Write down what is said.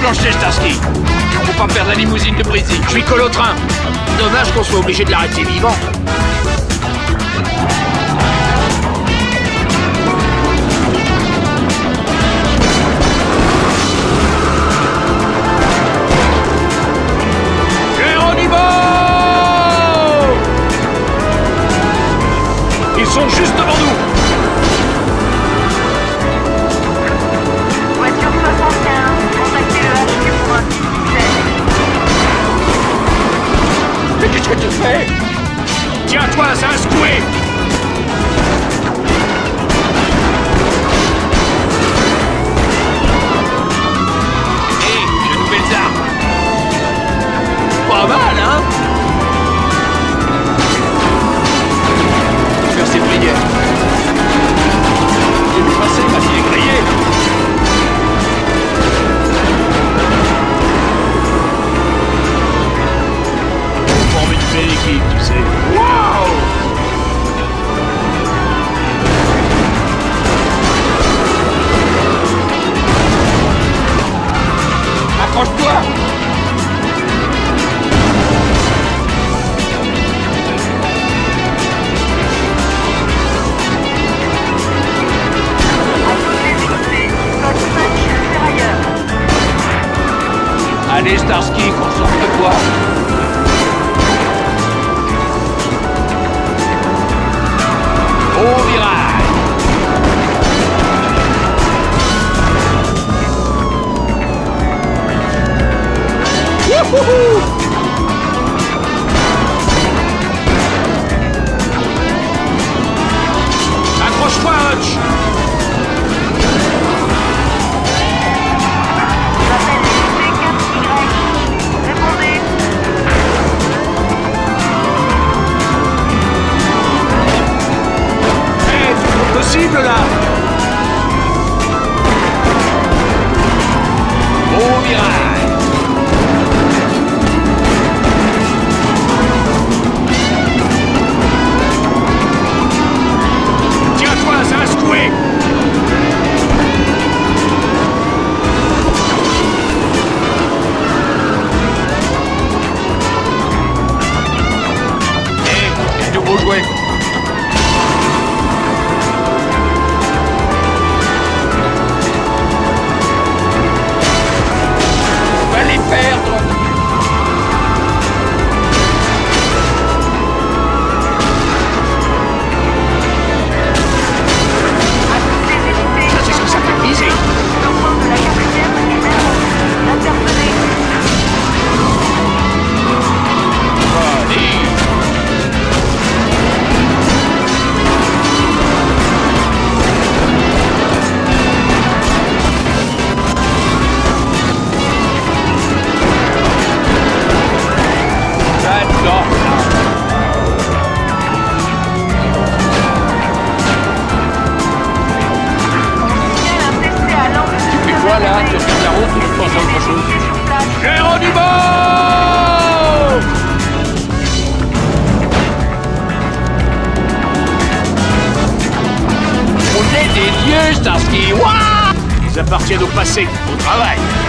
plancher, Starsky. Faut pas perdre la limousine de Breezy. Je suis colo-train. Dommage qu'on soit obligé de l'arrêter vivant. Ils sont juste devant nous. Voiture 75, contactez le HQ pour un petit. Mais qu'est-ce que tu fais? Tiens-toi, ça a secoué. Hé, j'ai de nouvelles armes. Pas mal, hein? Faire ses prières. J'ai vu passer parce qu'il est grillé. On forme une belle équipe, tu sais. Waouh! Accroche-toi! Allez, Starsky, concentre-toi. Au virage. Wouhou! Accroche-toi, Hutch. Possible là. Au virage. Tiens-toi, ça a secoué. Hé, de beaux jouets. Voilà, tu regardes la route ou tu penses à autre chose? Geronimo! On est des dieux, Starsky! Waouh! Ils appartiennent au passé, au travail.